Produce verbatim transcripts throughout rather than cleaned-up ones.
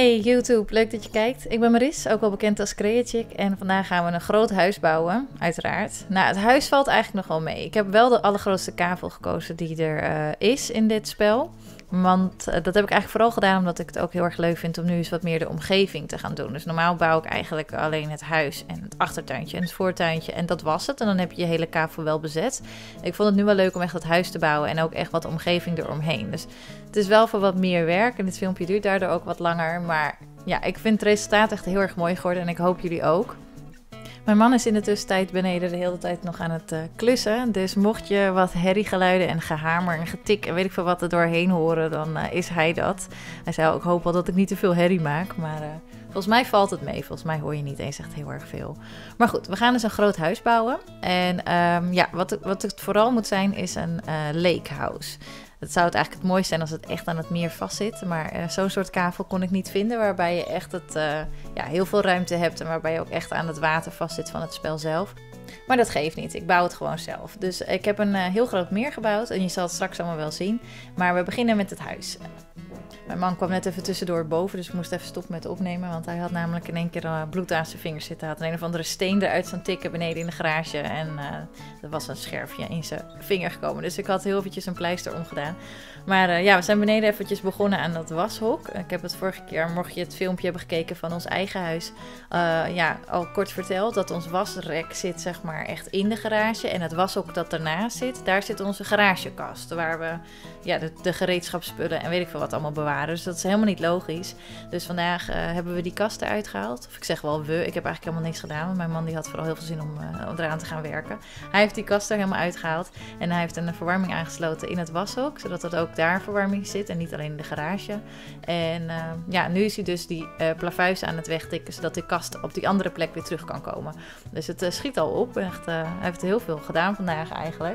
Hey YouTube, leuk dat je kijkt. Ik ben Maris, ook wel bekend als Creachick. En vandaag gaan we een groot huis bouwen, uiteraard. Nou, het huis valt eigenlijk nog wel mee. Ik heb wel de allergrootste kavel gekozen die er uh, is in dit spel. Want uh, dat heb ik eigenlijk vooral gedaan omdat ik het ook heel erg leuk vind om nu eens wat meer de omgeving te gaan doen. Dus normaal bouw ik eigenlijk alleen het huis en het achtertuintje en het voortuintje. En dat was het. En dan heb je je hele kavel wel bezet. Ik vond het nu wel leuk om echt het huis te bouwen en ook echt wat omgeving eromheen. Dus het is wel voor wat meer werk en dit filmpje duurt daardoor ook wat langer. Maar ja, ik vind het resultaat echt heel erg mooi geworden en ik hoop jullie ook. Mijn man is in de tussentijd beneden de hele tijd nog aan het uh, klussen. Dus mocht je wat herriegeluiden en gehamer en getik en weet ik veel wat er doorheen horen, dan uh, is hij dat. Hij zei ook, hoop wel dat ik niet te veel herrie maak. Maar uh, volgens mij valt het mee. Volgens mij hoor je niet eens echt heel erg veel. Maar goed, we gaan dus een groot huis bouwen. En um, ja, wat, wat het vooral moet zijn is een uh, lake house. Het zou het eigenlijk het mooiste zijn als het echt aan het meer vastzit. Maar uh, zo'n soort kavel kon ik niet vinden waarbij je echt het, uh, ja, heel veel ruimte hebt. En waarbij je ook echt aan het water vastzit van het spel zelf. Maar dat geeft niet. Ik bouw het gewoon zelf. Dus ik heb een uh, heel groot meer gebouwd. En je zal het straks allemaal wel zien. Maar we beginnen met het huis. Mijn man kwam net even tussendoor boven, dus ik moest even stoppen met opnemen. Want hij had namelijk in één keer uh, bloed aan zijn vingers zitten. Hij had een of andere steen eruit staan tikken beneden in de garage. En uh, er was een scherfje in zijn vinger gekomen. Dus ik had heel eventjes een pleister omgedaan. Maar uh, ja, we zijn beneden eventjes begonnen aan dat washok. Ik heb het vorige keer, mocht je het filmpje hebben gekeken van ons eigen huis, uh, ja, al kort verteld dat ons wasrek zit zeg maar echt in de garage. En het washok dat ernaast zit, daar zit onze garagekast. Waar we ja, de, de gereedschapsspullen en weet ik veel wat allemaal bewaren. Dus dat is helemaal niet logisch. Dus vandaag uh, hebben we die kast eruit gehaald. Of ik zeg wel we, ik heb eigenlijk helemaal niks gedaan. Want mijn man die had vooral heel veel zin om, uh, om eraan te gaan werken. Hij heeft die kast er helemaal uitgehaald. En hij heeft een verwarming aangesloten in het washok. Zodat het ook daar verwarming zit en niet alleen in de garage. En uh, ja, nu is hij dus die uh, plavuizen aan het wegtikken. Zodat die kast op die andere plek weer terug kan komen. Dus het uh, schiet al op. Echt, uh, hij heeft heel veel gedaan vandaag eigenlijk.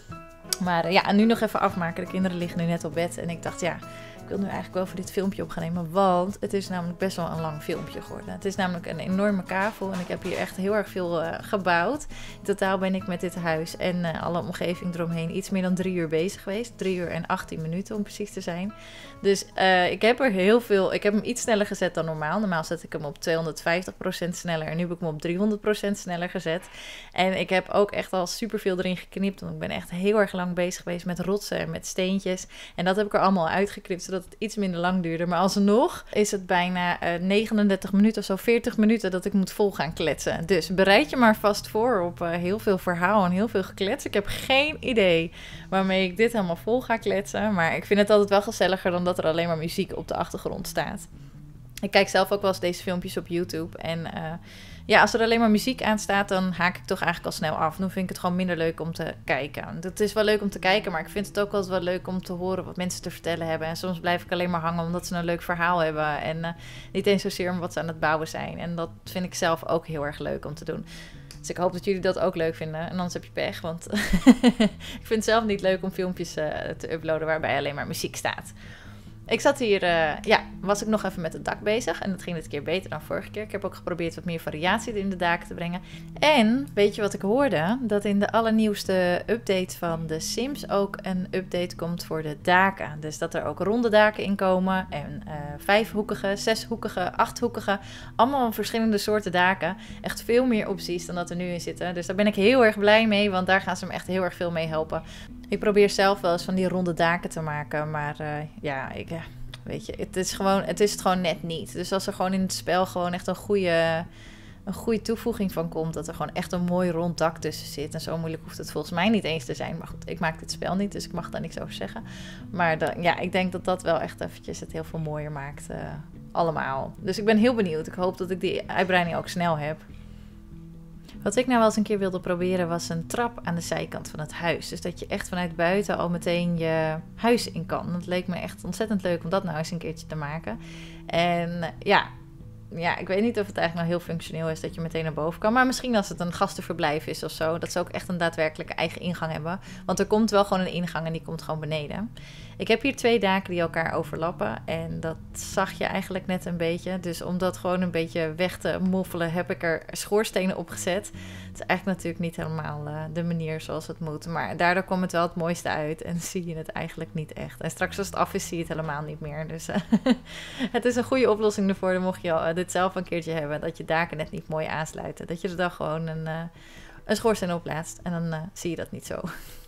Maar uh, ja, en nu nog even afmaken. De kinderen liggen nu net op bed. En ik dacht ja, ik wil nu eigenlijk wel voor dit filmpje op gaan nemen, want het is namelijk best wel een lang filmpje geworden. Het is namelijk een enorme kavel en ik heb hier echt heel erg veel uh, gebouwd. In totaal ben ik met dit huis en uh, alle omgeving eromheen iets meer dan drie uur bezig geweest. Drie uur en achttien minuten om precies te zijn. Dus uh, ik heb er heel veel, ik heb hem iets sneller gezet dan normaal. Normaal zet ik hem op tweehonderdvijftig procent sneller en nu heb ik hem op driehonderd procent sneller gezet. En ik heb ook echt al superveel erin geknipt, want ik ben echt heel erg lang bezig geweest met rotsen en met steentjes. En dat heb ik er allemaal uitgeknipt, zodat het iets minder lang duurde. Maar alsnog is het bijna uh, negenendertig minuten of zo, veertig minuten dat ik moet vol gaan kletsen. Dus bereid je maar vast voor op uh, heel veel verhaal en heel veel geklets. Ik heb geen idee waarmee ik dit helemaal vol ga kletsen. Maar ik vind het altijd wel gezelliger dan dat er alleen maar muziek op de achtergrond staat. Ik kijk zelf ook wel eens deze filmpjes op YouTube. En uh, ja, als er alleen maar muziek aan staat, dan haak ik toch eigenlijk al snel af. Dan vind ik het gewoon minder leuk om te kijken. Het is wel leuk om te kijken, maar ik vind het ook altijd wel leuk om te horen wat mensen te vertellen hebben. En soms blijf ik alleen maar hangen omdat ze een leuk verhaal hebben. En uh, niet eens zozeer om wat ze aan het bouwen zijn. En dat vind ik zelf ook heel erg leuk om te doen. Dus ik hoop dat jullie dat ook leuk vinden. En anders heb je pech, want ik vind het zelf niet leuk om filmpjes uh, te uploaden waarbij alleen maar muziek staat. Ik zat hier, uh, ja, was ik nog even met het dak bezig. En dat ging dit keer beter dan vorige keer. Ik heb ook geprobeerd wat meer variatie in de daken te brengen. En weet je wat ik hoorde? Dat in de allernieuwste update van de Sims ook een update komt voor de daken. Dus dat er ook ronde daken in komen. En uh, vijfhoekige, zeshoekige, achthoekige. Allemaal verschillende soorten daken. Echt veel meer opties dan dat er nu in zitten. Dus daar ben ik heel erg blij mee. Want daar gaan ze me echt heel erg veel mee helpen. Ik probeer zelf wel eens van die ronde daken te maken, maar uh, ja, ik, ja, weet je, het is, gewoon, het is het gewoon net niet. Dus als er gewoon in het spel gewoon echt een goede, een goede toevoeging van komt, dat er gewoon echt een mooi rond dak tussen zit. En zo moeilijk hoeft het volgens mij niet eens te zijn. Maar goed, ik maak dit spel niet, dus ik mag daar niks over zeggen. Maar dan, ja, ik denk dat dat wel echt eventjes het heel veel mooier maakt, uh, allemaal. Dus ik ben heel benieuwd. Ik hoop dat ik die uitbreiding ook snel heb. Wat ik nou wel eens een keer wilde proberen was een trap aan de zijkant van het huis. Dus dat je echt vanuit buiten al meteen je huis in kan. Dat leek me echt ontzettend leuk om dat nou eens een keertje te maken. En ja, ja, ik weet niet of het eigenlijk nou heel functioneel is dat je meteen naar boven kan. Maar misschien als het een gastenverblijf is of zo, dat ze ook echt een daadwerkelijke eigen ingang hebben. Want er komt wel gewoon een ingang en die komt gewoon beneden. Ik heb hier twee daken die elkaar overlappen en dat zag je eigenlijk net een beetje. Dus om dat gewoon een beetje weg te moffelen heb ik er schoorstenen op gezet. Het is eigenlijk natuurlijk niet helemaal uh, de manier zoals het moet. Maar daardoor komt het wel het mooiste uit en zie je het eigenlijk niet echt. En straks als het af is zie je het helemaal niet meer. Dus uh, het is een goede oplossing ervoor. Dan mocht je al, uh, dit zelf een keertje hebben, dat je daken net niet mooi aansluiten. Dat je er dan gewoon een, uh, een schoorsteen op plaatst en dan uh, zie je dat niet zo.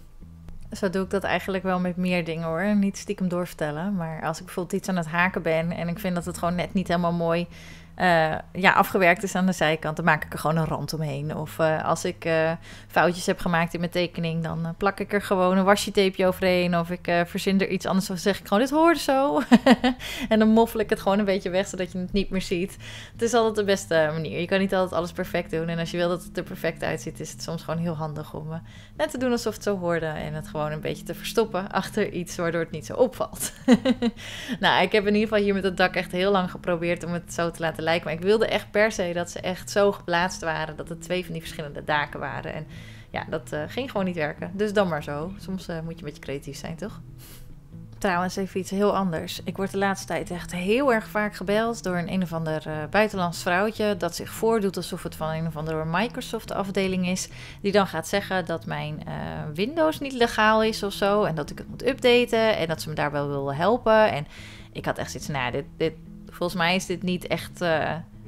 Zo doe ik dat eigenlijk wel met meer dingen hoor. Niet stiekem doorvertellen. Maar als ik bijvoorbeeld iets aan het haken ben en ik vind dat het gewoon net niet helemaal mooi uh, ja, afgewerkt is aan de zijkant, dan maak ik er gewoon een rand omheen. Of uh, als ik uh, foutjes heb gemaakt in mijn tekening, dan uh, plak ik er gewoon een washi-tapeje overheen. Of ik uh, verzin er iets anders, of zeg ik gewoon, dit hoort zo. En dan moffel ik het gewoon een beetje weg, zodat je het niet meer ziet. Het is altijd de beste manier. Je kan niet altijd alles perfect doen. En als je wil dat het er perfect uitziet, is het soms gewoon heel handig om uh, net te doen alsof het zo hoorde. En het gewoon een beetje te verstoppen achter iets, waardoor het niet zo opvalt. Nou, ik heb in ieder geval hier met het dak echt heel lang geprobeerd om het zo te laten lijken. Maar ik wilde echt per se dat ze echt zo geplaatst waren, dat het twee van die verschillende daken waren. En ja, dat uh, ging gewoon niet werken. Dus dan maar zo. Soms uh, moet je een beetje creatief zijn, toch? Trouwens, even iets heel anders. Ik word de laatste tijd echt heel erg vaak gebeld door een een of ander uh, buitenlands vrouwtje dat zich voordoet alsof het van een of andere Microsoft-afdeling is, die dan gaat zeggen dat mijn uh, Windows niet legaal is of zo en dat ik het moet updaten en dat ze me daar wel wil helpen. En ik had echt zoiets, nou, dit, dit, volgens mij is dit niet echt uh,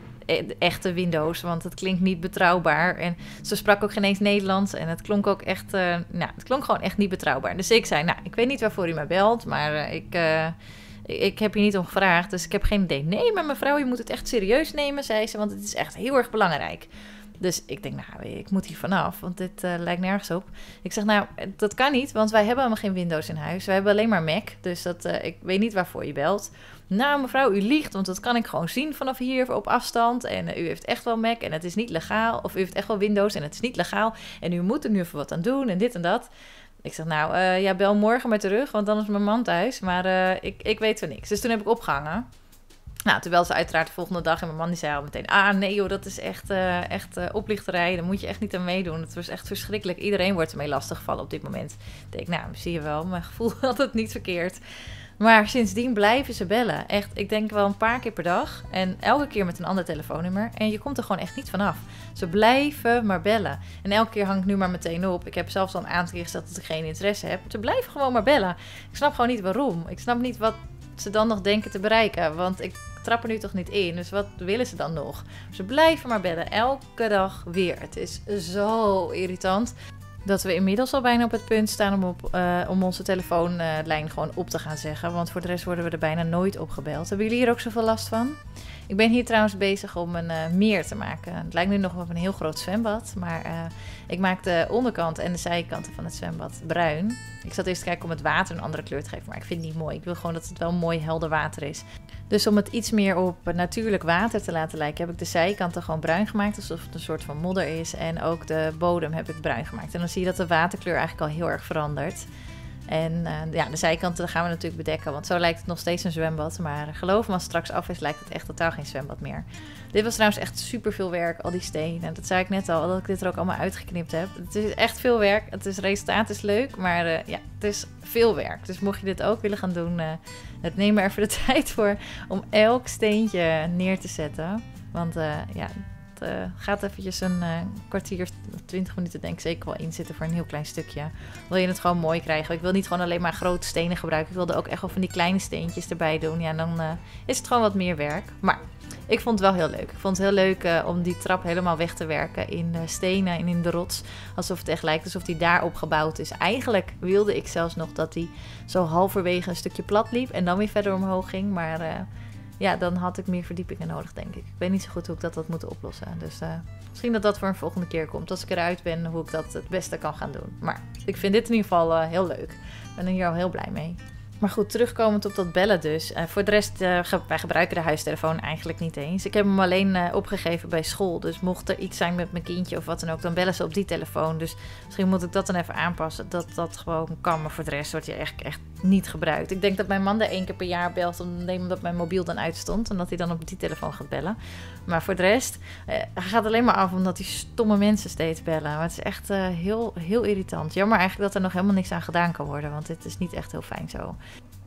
echte Windows, want het klinkt niet betrouwbaar. En ze sprak ook geen eens Nederlands en het klonk ook echt, uh, nou, het klonk gewoon echt niet betrouwbaar. Dus ik zei, nou, ik weet niet waarvoor u mij belt, maar uh, ik, uh, ik heb hier niet om gevraagd, dus ik heb geen idee. Nee, maar mevrouw, je moet het echt serieus nemen, zei ze, want het is echt heel erg belangrijk. Dus ik denk, nou, ik moet hier vanaf, want dit uh, lijkt nergens op. Ik zeg, nou, dat kan niet, want wij hebben helemaal geen Windows in huis. Wij hebben alleen maar Mac, dus dat, uh, ik weet niet waarvoor je belt. Nou, mevrouw, u liegt, want dat kan ik gewoon zien vanaf hier op afstand. En uh, u heeft echt wel Mac en het is niet legaal. Of u heeft echt wel Windows en het is niet legaal. En u moet er nu even wat aan doen en dit en dat. Ik zeg, nou, uh, ja, bel morgen maar terug, want dan is mijn man thuis. Maar uh, ik, ik weet van niks. Dus toen heb ik opgehangen. Nou, terwijl ze uiteraard de volgende dag en mijn man die zei al meteen, ah nee joh, dat is echt, uh, echt uh, oplichterij, daar moet je echt niet aan meedoen. Het was echt verschrikkelijk. Iedereen wordt ermee lastiggevallen op dit moment. Ik denk, nou, zie je wel, mijn gevoel had het niet verkeerd. Maar sindsdien blijven ze bellen. Echt, ik denk wel een paar keer per dag. En elke keer met een ander telefoonnummer. En je komt er gewoon echt niet vanaf. Ze blijven maar bellen. En elke keer hang ik nu maar meteen op. Ik heb zelfs al een aantal keer gezegd dat ik geen interesse heb. Ze blijven gewoon maar bellen. Ik snap gewoon niet waarom. Ik snap niet wat ze dan nog denken te bereiken. Want ik trap er nu toch niet in. Dus wat willen ze dan nog? Ze blijven maar bellen. Elke dag weer. Het is zo irritant dat we inmiddels al bijna op het punt staan om, op, uh, om onze telefoonlijn uh, gewoon op te gaan zeggen. Want voor de rest worden we er bijna nooit opgebeld. Hebben jullie hier ook zoveel last van? Ik ben hier trouwens bezig om een uh, meer te maken. Het lijkt nu nog wel een heel groot zwembad. Maar uh, ik maak de onderkant en de zijkanten van het zwembad bruin. Ik zat eerst te kijken om het water een andere kleur te geven. Maar ik vind het niet mooi. Ik wil gewoon dat het wel mooi helder water is. Dus om het iets meer op natuurlijk water te laten lijken, heb ik de zijkanten gewoon bruin gemaakt. Alsof het een soort van modder is. En ook de bodem heb ik bruin gemaakt. En dan zie je dat de waterkleur eigenlijk al heel erg verandert. En uh, ja, de zijkanten gaan we natuurlijk bedekken, want zo lijkt het nog steeds een zwembad. Maar geloof me, als het straks af is, lijkt het echt totaal geen zwembad meer. Dit was trouwens echt super veel werk, al die stenen. Dat zei ik net al, dat ik dit er ook allemaal uitgeknipt heb. Het is echt veel werk. Het is, resultaat is leuk, maar uh, ja, het is veel werk. Dus mocht je dit ook willen gaan doen, uh, het neem er even de tijd voor om elk steentje neer te zetten. Want uh, ja... Het uh, gaat eventjes een uh, kwartier, twintig minuten denk ik zeker wel in zitten voor een heel klein stukje. Wil je het gewoon mooi krijgen? Ik wil niet gewoon alleen maar grote stenen gebruiken. Ik wilde ook echt wel van die kleine steentjes erbij doen. Ja, dan uh, is het gewoon wat meer werk. Maar ik vond het wel heel leuk. Ik vond het heel leuk uh, om die trap helemaal weg te werken in uh, stenen en in de rots. Alsof het echt lijkt alsof die daarop gebouwd is. Eigenlijk wilde ik zelfs nog dat die zo halverwege een stukje plat liep en dan weer verder omhoog ging. Maar... Uh, ja, dan had ik meer verdiepingen nodig, denk ik. Ik weet niet zo goed hoe ik dat had moeten oplossen. Dus uh, misschien dat dat voor een volgende keer komt. Als ik eruit ben, hoe ik dat het beste kan gaan doen. Maar ik vind dit in ieder geval uh, heel leuk. Ik ben er hier al heel blij mee. Maar goed, terugkomend op dat bellen dus. Uh, voor de rest, uh, ge- wij gebruiken de huistelefoon eigenlijk niet eens. Ik heb hem alleen uh, opgegeven bij school. Dus mocht er iets zijn met mijn kindje of wat dan ook, dan bellen ze op die telefoon. Dus misschien moet ik dat dan even aanpassen, dat dat gewoon kan. Maar voor de rest wordt je echt, echt niet gebruikt. Ik denk dat mijn man er één keer per jaar belt, omdat mijn mobiel dan uitstond. En dat hij dan op die telefoon gaat bellen. Maar voor de rest, uh, hij gaat alleen maar af omdat die stomme mensen steeds bellen. Maar het is echt uh, heel, heel irritant. Jammer eigenlijk dat er nog helemaal niks aan gedaan kan worden. Want dit is niet echt heel fijn zo.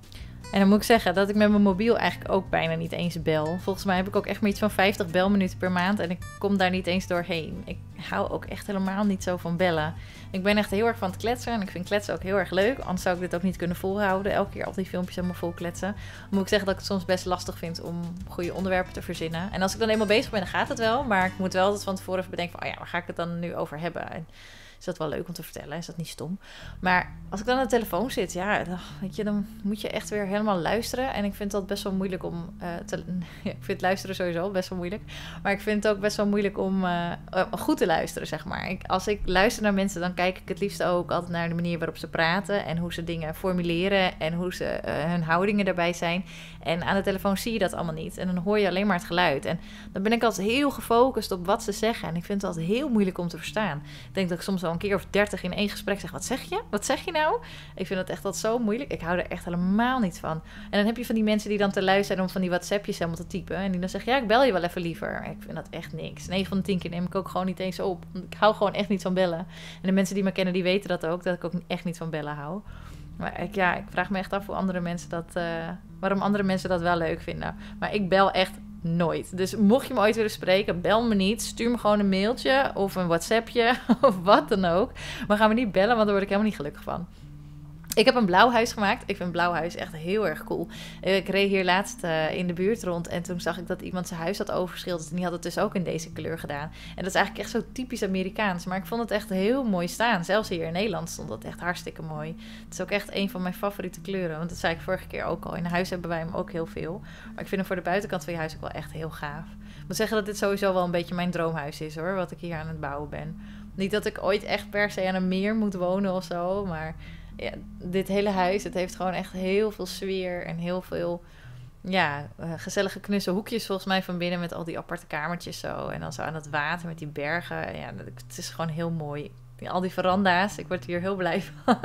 En dan moet ik zeggen dat ik met mijn mobiel eigenlijk ook bijna niet eens bel. Volgens mij heb ik ook echt maar iets van vijftig belminuten per maand. En ik kom daar niet eens doorheen. Ik hou ook echt helemaal niet zo van bellen. Ik ben echt heel erg van het kletsen. En ik vind kletsen ook heel erg leuk. Anders zou ik dit ook niet kunnen volhouden. Elke keer al die filmpjes helemaal vol kletsen. Dan moet ik zeggen dat ik het soms best lastig vind om goede onderwerpen te verzinnen. En als ik dan eenmaal bezig ben, dan gaat het wel. Maar ik moet wel altijd van tevoren even bedenken van, oh ja, waar ga ik het dan nu over hebben? En is dat wel leuk om te vertellen? Is dat niet stom? Maar als ik dan aan de telefoon zit, ja, dan, weet je, dan moet je echt weer helemaal luisteren. En ik vind dat best wel moeilijk om uh, te... Ja, ik vind luisteren sowieso best wel moeilijk. Maar ik vind het ook best wel moeilijk om uh, uh, goed te luisteren, zeg maar. Ik, als ik luister naar mensen, dan kijk ik het liefst ook altijd naar de manier waarop ze praten. En hoe ze dingen formuleren. En hoe ze, uh, hun houdingen daarbij zijn. En aan de telefoon zie je dat allemaal niet. En dan hoor je alleen maar het geluid. En dan ben ik altijd heel gefocust op wat ze zeggen. En ik vind het altijd heel moeilijk om te verstaan. Ik denk dat ik soms wel een keer of dertig in één gesprek zeg, wat zeg je? Wat zeg je nou? Ik vind dat echt altijd zo moeilijk. Ik hou er echt helemaal niet van. En dan heb je van die mensen die dan te lui zijn om van die WhatsAppjes helemaal te typen. En die dan zeggen, ja, ik bel je wel even liever. Ik vind dat echt niks. negen van de tien keer neem ik ook gewoon niet eens op. Ik hou gewoon echt niet van bellen. En de mensen die me kennen, die weten dat ook. Dat ik ook echt niet van bellen hou. Maar ik, ja, ik vraag me echt af hoe andere mensen dat, uh, waarom andere mensen dat wel leuk vinden. Maar ik bel echt nooit. Dus mocht je me ooit willen spreken, bel me niet. Stuur me gewoon een mailtje of een WhatsAppje of wat dan ook. Maar ga me niet bellen, want daar word ik helemaal niet gelukkig van. Ik heb een blauw huis gemaakt. Ik vind blauw huis echt heel erg cool. Ik reed hier laatst uh, in de buurt rond en toen zag ik dat iemand zijn huis had overschilderd. En die had het dus ook in deze kleur gedaan. En dat is eigenlijk echt zo typisch Amerikaans. Maar ik vond het echt heel mooi staan. Zelfs hier in Nederland stond dat echt hartstikke mooi. Het is ook echt een van mijn favoriete kleuren. Want dat zei ik vorige keer ook al. In huis hebben wij hem ook heel veel. Maar ik vind hem voor de buitenkant van je huis ook wel echt heel gaaf. Ik moet zeggen dat dit sowieso wel een beetje mijn droomhuis is hoor. Wat ik hier aan het bouwen ben. Niet dat ik ooit echt per se aan een meer moet wonen of zo. Maar ja, dit hele huis, het heeft gewoon echt heel veel sfeer en heel veel ja, uh, gezellige knusse hoekjes volgens mij van binnen met al die aparte kamertjes zo. En dan zo aan het water met die bergen. Ja, het is gewoon heel mooi. Ja, al die veranda's, ik word hier heel blij van.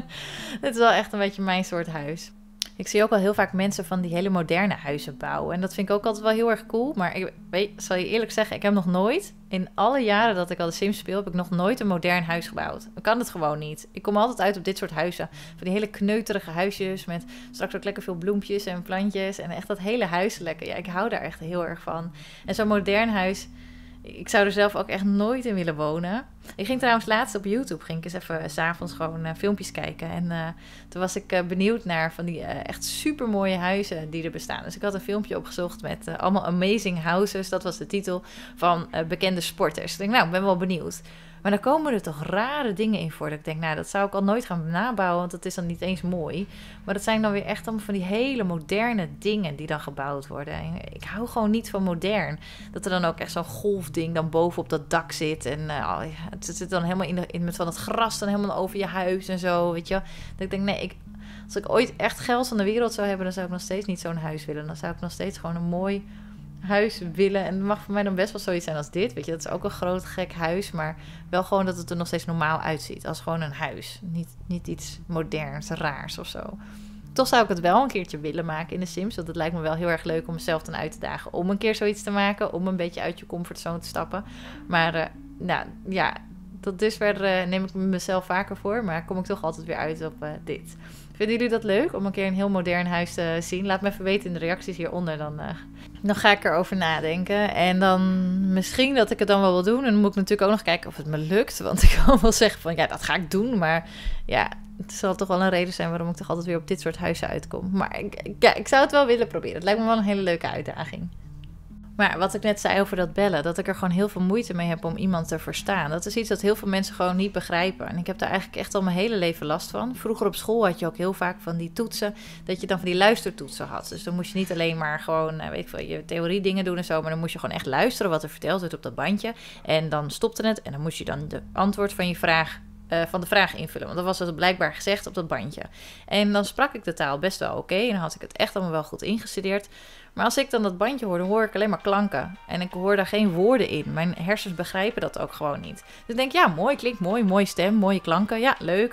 Het is wel echt een beetje mijn soort huis. Ik zie ook al heel vaak mensen van die hele moderne huizen bouwen. En dat vind ik ook altijd wel heel erg cool. Maar ik weet, zal je eerlijk zeggen, ik heb nog nooit, in alle jaren dat ik al de Sims speel, heb ik nog nooit een modern huis gebouwd. Ik kan het gewoon niet. Ik kom altijd uit op dit soort huizen. Van die hele kneuterige huisjes met straks ook lekker veel bloempjes en plantjes. En echt dat hele huis lekker. Ja, ik hou daar echt heel erg van. En zo'n modern huis, ik zou er zelf ook echt nooit in willen wonen. Ik ging trouwens laatst op YouTube, ging ik eens even 's avonds gewoon uh, filmpjes kijken. En uh, toen was ik uh, benieuwd naar van die uh, echt super mooie huizen die er bestaan. Dus ik had een filmpje opgezocht met uh, allemaal amazing houses. Dat was de titel van uh, bekende sporters. Ik denk, nou, ik ben wel benieuwd. Maar dan komen er toch rare dingen in voor. Dat ik denk, nou, dat zou ik al nooit gaan nabouwen, want dat is dan niet eens mooi. Maar dat zijn dan weer echt allemaal van die hele moderne dingen die dan gebouwd worden. En ik hou gewoon niet van modern. Dat er dan ook echt zo'n golfding dan boven op dat dak zit. En uh, het zit dan helemaal in, de, in met van het gras dan helemaal over je huis en zo, weet je. Dat ik denk, nee, ik, als ik ooit echt geld van de wereld zou hebben, dan zou ik nog steeds niet zo'n huis willen. Dan zou ik nog steeds gewoon een mooi huis willen. En het mag voor mij dan best wel zoiets zijn als dit. Weet je, dat is ook een groot gek huis, maar wel gewoon dat het er nog steeds normaal uitziet. Als gewoon een huis. Niet, niet iets moderns, raars of zo. Toch zou ik het wel een keertje willen maken in de Sims. Want het lijkt me wel heel erg leuk om mezelf dan uit te dagen. Om een keer zoiets te maken. Om een beetje uit je comfortzone te stappen. Maar uh, nou ja, tot dusver uh, neem ik mezelf vaker voor. Maar kom ik toch altijd weer uit op uh, dit. Vinden jullie dat leuk om een keer een heel modern huis te zien? Laat me even weten in de reacties hieronder. Dan, uh, dan ga ik erover nadenken. En dan misschien dat ik het dan wel wil doen. En dan moet ik natuurlijk ook nog kijken of het me lukt. Want ik kan wel zeggen van ja, dat ga ik doen. Maar ja, het zal toch wel een reden zijn waarom ik toch altijd weer op dit soort huizen uitkom. Maar ik, ja, ik zou het wel willen proberen. Het lijkt me wel een hele leuke uitdaging. Maar wat ik net zei over dat bellen, dat ik er gewoon heel veel moeite mee heb om iemand te verstaan. Dat is iets dat heel veel mensen gewoon niet begrijpen. En ik heb daar eigenlijk echt al mijn hele leven last van. Vroeger op school had je ook heel vaak van die toetsen, dat je dan van die luistertoetsen had. Dus dan moest je niet alleen maar gewoon, weet ik veel, je theorie dingen doen en zo, maar dan moest je gewoon echt luisteren wat er verteld werd op dat bandje. En dan stopte het en dan moest je dan de antwoord van je vraag Uh, van de vraag invullen. Want dat was het blijkbaar gezegd op dat bandje. En dan sprak ik de taal best wel oké. Okay, en dan had ik het echt allemaal wel goed ingestudeerd. Maar als ik dan dat bandje hoorde, hoor ik alleen maar klanken. En ik hoor daar geen woorden in. Mijn hersens begrijpen dat ook gewoon niet. Dus ik denk, ja, mooi, klinkt mooi, mooie stem, mooie klanken. Ja, leuk.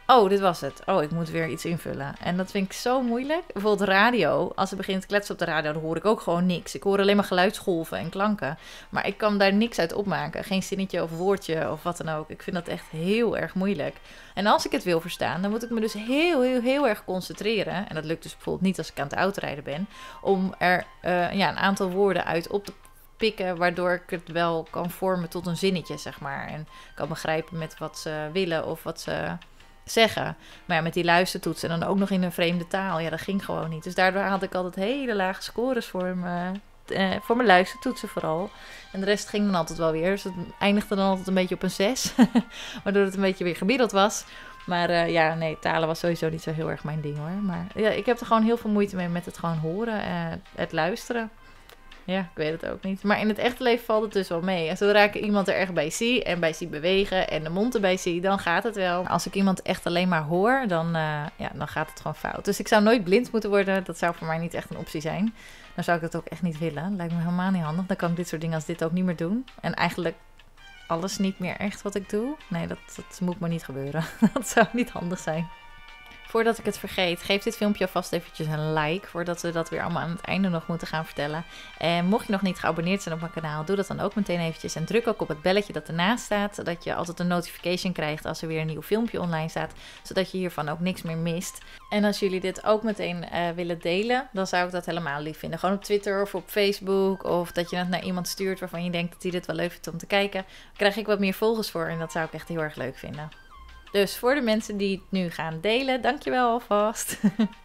Oh, dit was het. Oh, ik moet weer iets invullen. En dat vind ik zo moeilijk. Bijvoorbeeld radio. Als ze begint te kletsen op de radio, dan hoor ik ook gewoon niks. Ik hoor alleen maar geluidsgolven en klanken. Maar ik kan daar niks uit opmaken. Geen zinnetje of woordje of wat dan ook. Ik vind dat echt heel erg moeilijk. En als ik het wil verstaan, dan moet ik me dus heel, heel, heel erg concentreren. En dat lukt dus bijvoorbeeld niet als ik aan het autorijden ben. Om er uh, ja, een aantal woorden uit op te pikken, waardoor ik het wel kan vormen tot een zinnetje, zeg maar. En kan begrijpen met wat ze willen of wat ze zeggen. Maar ja, met die luistertoetsen en dan ook nog in een vreemde taal. Ja, dat ging gewoon niet. Dus daardoor had ik altijd hele lage scores voor, me, eh, voor mijn luistertoetsen vooral. En de rest ging dan altijd wel weer. Dus het eindigde dan altijd een beetje op een zes. Waardoor het een beetje weer gemiddeld was. Maar uh, ja, nee, talen was sowieso niet zo heel erg mijn ding hoor. Maar ja, ik heb er gewoon heel veel moeite mee met het gewoon horen en het luisteren. Ja, ik weet het ook niet. Maar in het echte leven valt het dus wel mee. En zodra ik iemand er echt bij zie en bij zie bewegen en de mond erbij zie, dan gaat het wel. Als ik iemand echt alleen maar hoor, dan, uh, ja, dan gaat het gewoon fout. Dus ik zou nooit blind moeten worden. Dat zou voor mij niet echt een optie zijn. Dan zou ik dat ook echt niet willen. Lijkt me helemaal niet handig. Dan kan ik dit soort dingen als dit ook niet meer doen. En eigenlijk alles niet meer echt wat ik doe. Nee, dat, dat moet maar niet gebeuren. Dat zou niet handig zijn. Voordat ik het vergeet, geef dit filmpje alvast eventjes een like, voordat we dat weer allemaal aan het einde nog moeten gaan vertellen. En mocht je nog niet geabonneerd zijn op mijn kanaal, doe dat dan ook meteen eventjes. En druk ook op het belletje dat ernaast staat, zodat je altijd een notification krijgt als er weer een nieuw filmpje online staat, zodat je hiervan ook niks meer mist. En als jullie dit ook meteen uh, willen delen, dan zou ik dat helemaal lief vinden. Gewoon op Twitter of op Facebook, of dat je het naar iemand stuurt waarvan je denkt dat hij dit wel leuk vindt om te kijken. Dan krijg ik wat meer volgers voor en dat zou ik echt heel erg leuk vinden. Dus voor de mensen die het nu gaan delen, dankjewel alvast.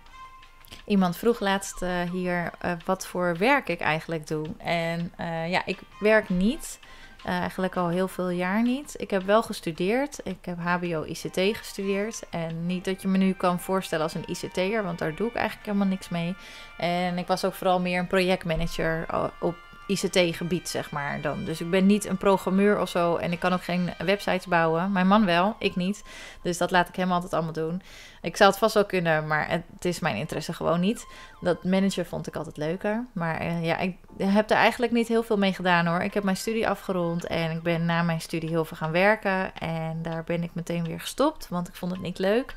Iemand vroeg laatst uh, hier uh, wat voor werk ik eigenlijk doe. En uh, ja, ik werk niet. Uh, eigenlijk al heel veel jaar niet. Ik heb wel gestudeerd. Ik heb H B O I C T gestudeerd. En niet dat je me nu kan voorstellen als een I C T'er, want daar doe ik eigenlijk helemaal niks mee. En ik was ook vooral meer een projectmanager op I C T-gebied, zeg maar, dan. Dus ik ben niet een programmeur of zo en ik kan ook geen websites bouwen. Mijn man wel, ik niet. Dus dat laat ik hem altijd allemaal doen. Ik zou het vast wel kunnen, maar het is mijn interesse gewoon niet. Dat manager vond ik altijd leuker. Maar uh, ja, ik heb er eigenlijk niet heel veel mee gedaan hoor. Ik heb mijn studie afgerond en ik ben na mijn studie heel veel gaan werken. En daar ben ik meteen weer gestopt, want ik vond het niet leuk.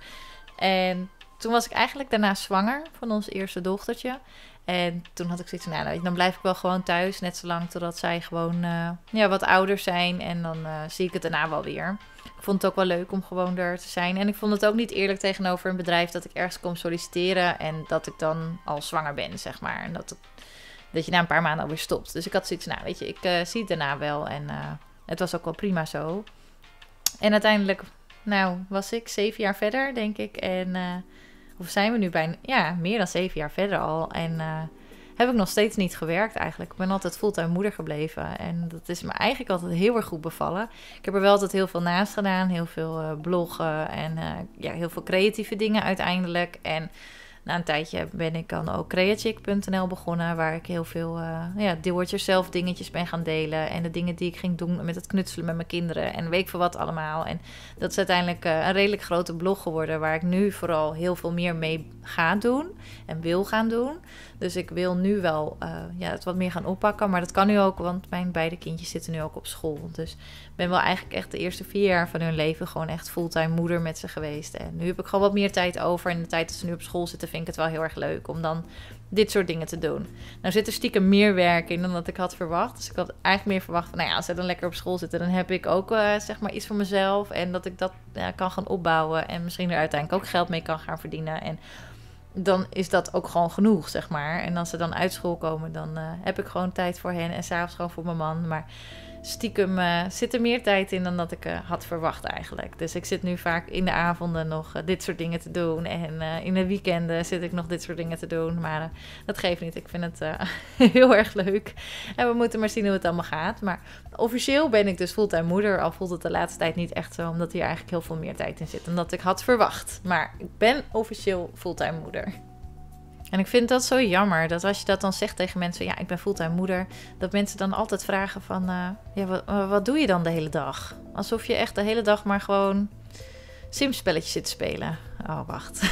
En toen was ik eigenlijk daarna zwanger van ons eerste dochtertje. En toen had ik zoiets van, nou, dan blijf ik wel gewoon thuis. Net zolang totdat zij gewoon uh, ja, wat ouder zijn. En dan uh, zie ik het daarna wel weer. Ik vond het ook wel leuk om gewoon er te zijn. En ik vond het ook niet eerlijk tegenover een bedrijf dat ik ergens kom solliciteren. En dat ik dan al zwanger ben, zeg maar. En dat, het, dat je na een paar maanden alweer stopt. Dus ik had zoiets van, nou weet je, ik uh, zie het daarna wel. En uh, het was ook wel prima zo. En uiteindelijk, nou, was ik zeven jaar verder, denk ik. En Uh, Of zijn we nu bijna, ja, meer dan zeven jaar verder al. En uh, heb ik nog steeds niet gewerkt eigenlijk. Ik ben altijd fulltime moeder gebleven. En dat is me eigenlijk altijd heel erg goed bevallen. Ik heb er wel altijd heel veel naast gedaan. Heel veel uh, bloggen en uh, ja, heel veel creatieve dingen uiteindelijk. En na een tijdje ben ik dan ook creachick punt n l begonnen. Waar ik heel veel uh, ja, do-it-yourself dingetjes ben gaan delen. En de dingen die ik ging doen met het knutselen met mijn kinderen. En weet ik veel wat allemaal. En dat is uiteindelijk uh, een redelijk grote blog geworden. Waar ik nu vooral heel veel meer mee ga doen. En wil gaan doen. Dus ik wil nu wel uh, ja, het wat meer gaan oppakken. Maar dat kan nu ook, want mijn beide kindjes zitten nu ook op school. Dus ik ben wel eigenlijk echt de eerste vier jaar van hun leven gewoon echt fulltime moeder met ze geweest. En nu heb ik gewoon wat meer tijd over. En de tijd dat ze nu op school zitten vind ik het wel heel erg leuk om dan dit soort dingen te doen. Nou zit er stiekem meer werk in dan dat ik had verwacht. Dus ik had eigenlijk meer verwacht van, nou ja, als ze dan lekker op school zitten, dan heb ik ook uh, zeg maar iets voor mezelf. En dat ik dat uh, kan gaan opbouwen en misschien er uiteindelijk ook geld mee kan gaan verdienen. En dan is dat ook gewoon genoeg, zeg maar. En als ze dan uit school komen, dan uh, heb ik gewoon tijd voor hen. En s'avonds gewoon voor mijn man. Maar stiekem uh, zit er meer tijd in dan dat ik uh, had verwacht eigenlijk. Dus ik zit nu vaak in de avonden nog uh, dit soort dingen te doen. En uh, in de weekenden zit ik nog dit soort dingen te doen. Maar uh, dat geeft niet. Ik vind het uh, heel erg leuk. En we moeten maar zien hoe het allemaal gaat. Maar officieel ben ik dus fulltime moeder. Al voelt het de laatste tijd niet echt zo. Omdat hier eigenlijk heel veel meer tijd in zit dan dat ik had verwacht. Maar ik ben officieel fulltime moeder. En ik vind dat zo jammer, dat als je dat dan zegt tegen mensen, ja, ik ben fulltime moeder, dat mensen dan altijd vragen van, uh, ja, wat, wat doe je dan de hele dag? Alsof je echt de hele dag maar gewoon Sims-spelletjes zit te spelen. Oh, wacht.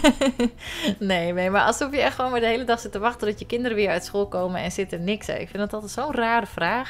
nee, nee, maar alsof je echt gewoon maar de hele dag zit te wachten dat je kinderen weer uit school komen en zit er niks. Hè. Ik vind dat altijd zo'n rare vraag.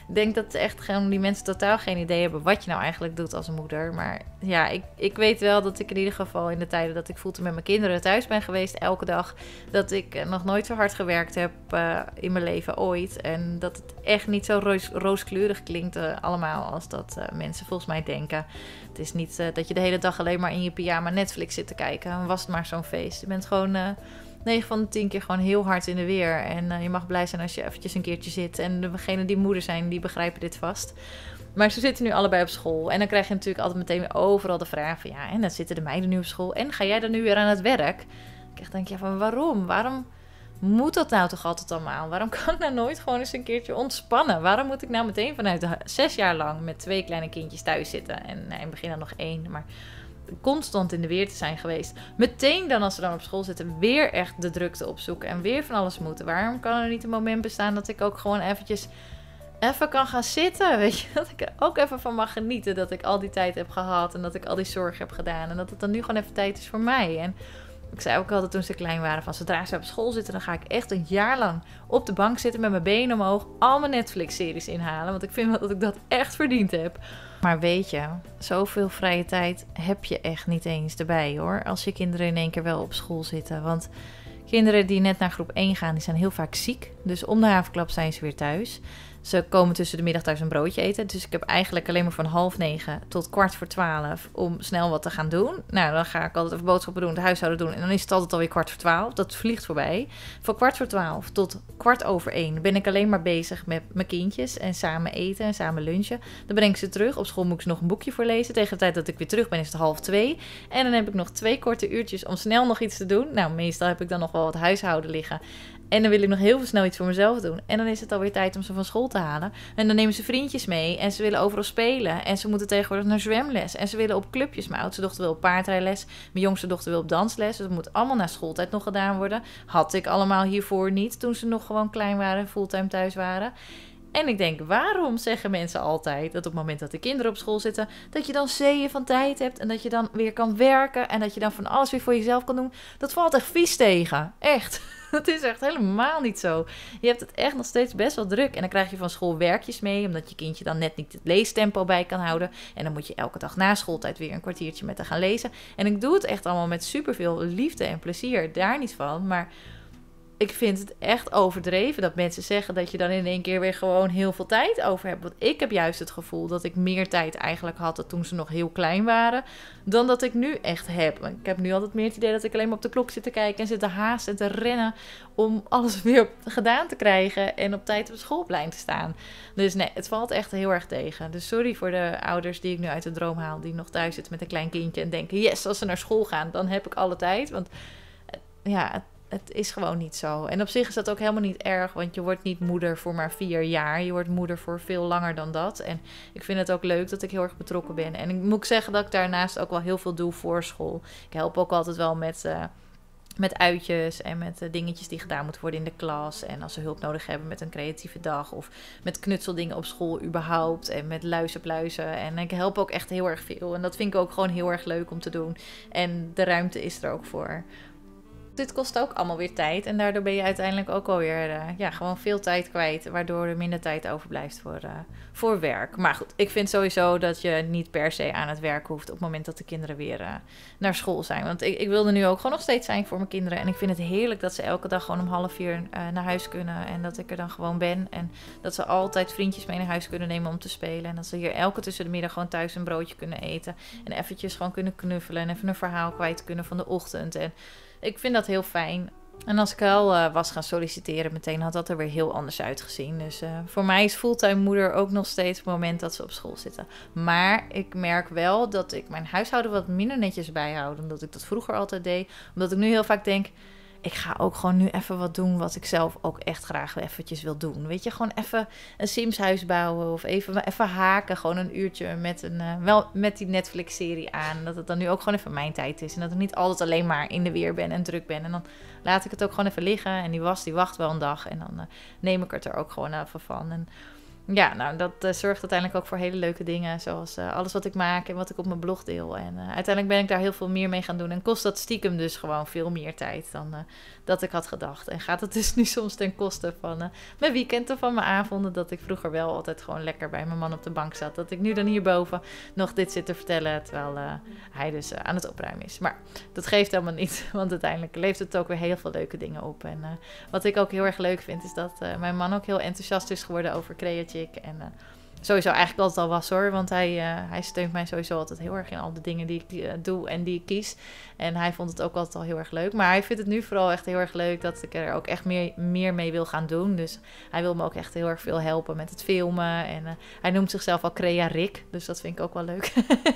Ik denk dat echt gewoon die mensen totaal geen idee hebben wat je nou eigenlijk doet als moeder. Maar ja, ik, ik weet wel dat ik in ieder geval in de tijden dat ik fulltime met mijn kinderen thuis ben geweest, elke dag, dat ik nog nooit zo hard gewerkt heb uh, in mijn leven ooit. En dat het echt niet zo roos, rooskleurig klinkt uh, allemaal als dat uh, mensen volgens mij denken. Het is niet uh, dat je de hele dag alleen maar in je pyjama Netflix zit te kijken. Dan was het maar zo'n feest. Je bent gewoon Uh, negen van de tien keer gewoon heel hard in de weer. En uh, je mag blij zijn als je eventjes een keertje zit. En degenen die moeder zijn, die begrijpen dit vast. Maar ze zitten nu allebei op school. En dan krijg je natuurlijk altijd meteen weer overal de vraag van ja, en dan zitten de meiden nu op school. En ga jij dan nu weer aan het werk? Ik echt denk, ja, van waarom? Waarom moet dat nou toch altijd allemaal? Waarom kan ik nou nooit gewoon eens een keertje ontspannen? Waarom moet ik nou meteen vanuit de, zes jaar lang met twee kleine kindjes thuis zitten? En nou, in het begin dan nog één, maar constant in de weer te zijn geweest. Meteen dan als ze dan op school zitten, weer echt de drukte opzoeken en weer van alles moeten. Waarom kan er niet een moment bestaan dat ik ook gewoon eventjes even kan gaan zitten? Weet je, dat ik er ook even van mag genieten dat ik al die tijd heb gehad en dat ik al die zorg heb gedaan en dat het dan nu gewoon even tijd is voor mij. En ik zei ook altijd toen ze klein waren van zodra ze op school zitten, dan ga ik echt een jaar lang op de bank zitten met mijn benen omhoog, al mijn Netflix-series inhalen, want ik vind wel dat ik dat echt verdiend heb. Maar weet je, zoveel vrije tijd heb je echt niet eens erbij hoor, als je kinderen in één keer wel op school zitten. Want kinderen die net naar groep één gaan, die zijn heel vaak ziek. Dus om de havenklap zijn ze weer thuis. Ze komen tussen de middag thuis een broodje eten. Dus ik heb eigenlijk alleen maar van half negen tot kwart voor twaalf om snel wat te gaan doen. Nou, dan ga ik altijd even boodschappen doen, de huishouden doen. En dan is het altijd alweer kwart voor twaalf. Dat vliegt voorbij. Van kwart voor twaalf tot kwart over één ben ik alleen maar bezig met mijn kindjes. En samen eten en samen lunchen. Dan breng ik ze terug. Op school moet ik ze nog een boekje voorlezen. Tegen de tijd dat ik weer terug ben is het half twee. En dan heb ik nog twee korte uurtjes om snel nog iets te doen. Nou, meestal heb ik dan nog wel wat huishouden liggen. En dan wil ik nog heel veel snel iets voor mezelf doen. En dan is het alweer tijd om ze van school te halen. En dan nemen ze vriendjes mee. En ze willen overal spelen. En ze moeten tegenwoordig naar zwemles. En ze willen op clubjes. Mijn oudste dochter wil op paardrijles. Mijn jongste dochter wil op dansles. Dus dat moet allemaal na schooltijd nog gedaan worden. Had ik allemaal hiervoor niet. Toen ze nog gewoon klein waren. Fulltime thuis waren. En ik denk, waarom zeggen mensen altijd dat op het moment dat de kinderen op school zitten, dat je dan zeeën van tijd hebt en dat je dan weer kan werken en dat je dan van alles weer voor jezelf kan doen? Dat valt echt vies tegen. Echt. Dat is echt helemaal niet zo. Je hebt het echt nog steeds best wel druk. En dan krijg je van school werkjes mee, omdat je kindje dan net niet het leestempo bij kan houden. En dan moet je elke dag na schooltijd weer een kwartiertje met haar gaan lezen. En ik doe het echt allemaal met superveel liefde en plezier. Daar niet van, maar ik vind het echt overdreven dat mensen zeggen dat je dan in één keer weer gewoon heel veel tijd over hebt. Want ik heb juist het gevoel dat ik meer tijd eigenlijk had toen ze nog heel klein waren, dan dat ik nu echt heb. Ik heb nu altijd meer het idee dat ik alleen maar op de klok zit te kijken en zit te haasten en te rennen om alles weer gedaan te krijgen en op tijd op het schoolplein te staan. Dus nee, het valt echt heel erg tegen. Dus sorry voor de ouders die ik nu uit de droom haal, die nog thuis zitten met een klein kindje en denken, yes, als ze naar school gaan, dan heb ik alle tijd. Want ja, het Het is gewoon niet zo. En op zich is dat ook helemaal niet erg, want je wordt niet moeder voor maar vier jaar. Je wordt moeder voor veel langer dan dat. En ik vind het ook leuk dat ik heel erg betrokken ben. En ik moet ook zeggen dat ik daarnaast ook wel heel veel doe voor school. Ik help ook altijd wel met, uh, met uitjes en met uh, dingetjes die gedaan moeten worden in de klas. En als ze hulp nodig hebben met een creatieve dag of met knutseldingen op school überhaupt. En met luizenpluizen. En ik help ook echt heel erg veel. En dat vind ik ook gewoon heel erg leuk om te doen. En de ruimte is er ook voor. Dit kost ook allemaal weer tijd. En daardoor ben je uiteindelijk ook alweer uh, ja, gewoon veel tijd kwijt. Waardoor er minder tijd overblijft voor, uh, voor werk. Maar goed, ik vind sowieso dat je niet per se aan het werk hoeft op het moment dat de kinderen weer uh, naar school zijn. Want ik, ik wilde nu ook gewoon nog steeds zijn voor mijn kinderen. En ik vind het heerlijk dat ze elke dag gewoon om half vier uh, naar huis kunnen. En dat ik er dan gewoon ben. En dat ze altijd vriendjes mee naar huis kunnen nemen om te spelen. En dat ze hier elke tussen de middag gewoon thuis een broodje kunnen eten. En eventjes gewoon kunnen knuffelen. En even een verhaal kwijt kunnen van de ochtend. En ik vind dat heel fijn. En als ik al uh, was gaan solliciteren meteen, had dat er weer heel anders uitgezien. Dus uh, voor mij is fulltime moeder ook nog steeds het moment dat ze op school zitten. Maar ik merk wel dat ik mijn huishouden wat minder netjes bijhoud dan dat ik dat vroeger altijd deed. Omdat ik nu heel vaak denk, ik ga ook gewoon nu even wat doen wat ik zelf ook echt graag eventjes wil doen. Weet je, gewoon even een Sims-huis bouwen of even, even haken. Gewoon een uurtje met, een, uh, wel met die Netflix-serie aan. Dat het dan nu ook gewoon even mijn tijd is. En dat ik niet altijd alleen maar in de weer ben en druk ben. En dan laat ik het ook gewoon even liggen. En die was, die wacht wel een dag. En dan uh, neem ik het er ook gewoon even van. En Ja, nou, dat uh, zorgt uiteindelijk ook voor hele leuke dingen. Zoals uh, alles wat ik maak en wat ik op mijn blog deel. En uh, uiteindelijk ben ik daar heel veel meer mee gaan doen. En kost dat stiekem dus gewoon veel meer tijd dan uh, dat ik had gedacht. En gaat het dus nu soms ten koste van uh, mijn weekend of van mijn avonden. Dat ik vroeger wel altijd gewoon lekker bij mijn man op de bank zat. Dat ik nu dan hierboven nog dit zit te vertellen. Terwijl uh, hij dus uh, aan het opruimen is. Maar dat geeft helemaal niet. Want uiteindelijk levert het ook weer heel veel leuke dingen op. En uh, wat ik ook heel erg leuk vind is dat uh, mijn man ook heel enthousiast is geworden over Creachick. En uh, sowieso eigenlijk altijd al was hoor. Want hij, uh, hij steunt mij sowieso altijd heel erg in al de dingen die ik uh, doe en die ik kies. En hij vond het ook altijd al heel erg leuk. Maar hij vindt het nu vooral echt heel erg leuk dat ik er ook echt meer, meer mee wil gaan doen. Dus hij wil me ook echt heel erg veel helpen met het filmen. En uh, hij noemt zichzelf al Crea Rick. Dus dat vind ik ook wel leuk.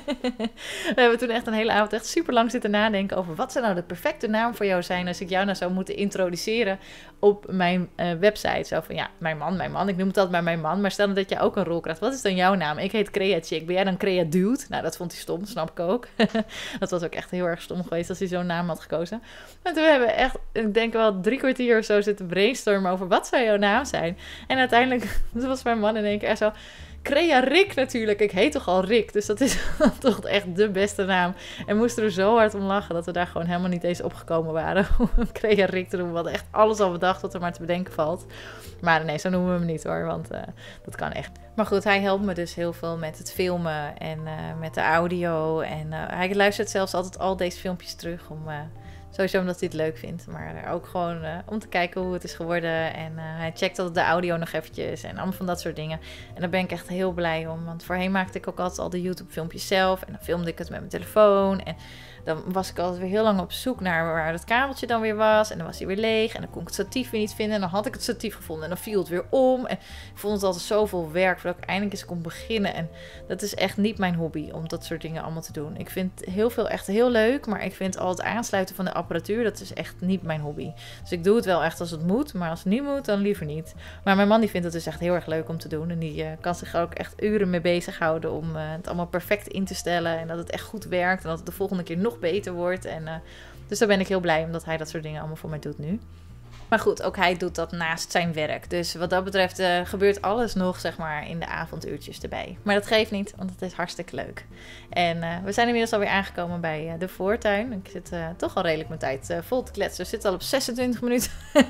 We hebben toen echt een hele avond echt super lang zitten nadenken over wat zou nou de perfecte naam voor jou zijn als ik jou nou zou moeten introduceren op mijn uh, website. Zo van ja, mijn man, mijn man. Ik noem het altijd maar mijn man. Maar stel dat je ook een rol krijgt. Wat is dan jouw naam? Ik heet Creachick. Ben jij dan Crea Dude? Nou, dat vond hij stom. Snap ik ook. Dat was ook echt heel erg stom geweest als hij zo'n naam had gekozen. Maar toen hebben we echt, ik denk wel drie kwartier of zo zitten brainstormen over wat zou jouw naam zijn. En uiteindelijk was mijn man in één keer echt zo... Crea Rick natuurlijk. Ik heet toch al Rick. Dus dat is toch echt de beste naam. En moesten er zo hard om lachen dat we daar gewoon helemaal niet eens opgekomen waren. Om Crea Rick te doen. We hadden echt alles al bedacht wat er maar te bedenken valt. Maar nee, zo noemen we hem niet hoor. Want uh, dat kan echt. Maar goed, hij helpt me dus heel veel met het filmen en uh, met de audio. En uh, hij luistert zelfs altijd al deze filmpjes terug om... Uh, Sowieso omdat hij het leuk vindt, maar ook gewoon uh, om te kijken hoe het is geworden. En uh, hij checkt altijd de audio nog eventjes en allemaal van dat soort dingen. En daar ben ik echt heel blij om, want voorheen maakte ik ook altijd al de YouTube-filmpjes zelf. En dan filmde ik het met mijn telefoon en dan was ik altijd weer heel lang op zoek naar waar het kabeltje dan weer was. En dan was hij weer leeg en dan kon ik het statief weer niet vinden. En dan had ik het statief gevonden en dan viel het weer om. En ik vond het altijd zoveel werk voordat ik eindelijk eens kon beginnen. En dat is echt niet mijn hobby om dat soort dingen allemaal te doen. Ik vind heel veel echt heel leuk, maar ik vind al het aansluiten van de apparatuur, dat is echt niet mijn hobby. Dus ik doe het wel echt als het moet, maar als het niet moet, dan liever niet. Maar mijn man die vindt het dus echt heel erg leuk om te doen. En die uh, kan zich er ook echt uren mee bezighouden om uh, het allemaal perfect in te stellen. En dat het echt goed werkt en dat het de volgende keer nog beter wordt. En, uh, dus daar ben ik heel blij omdat hij dat soort dingen allemaal voor mij doet nu. Maar goed, ook hij doet dat naast zijn werk. Dus wat dat betreft uh, gebeurt alles nog, zeg maar, in de avonduurtjes erbij. Maar dat geeft niet, want het is hartstikke leuk. En uh, we zijn inmiddels alweer aangekomen bij uh, de voortuin. Ik zit uh, toch al redelijk mijn tijd uh, vol te kletsen. We zitten al op zesentwintig minuten.